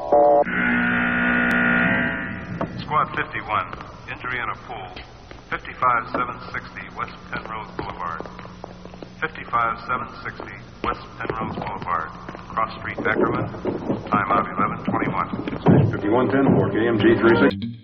Squad 51, injury in a pool. 55760 West Penrose Boulevard. 55760 West Penrose Boulevard. Cross Street, Ackerman. Time of 11:21. 5110 for KMG 36.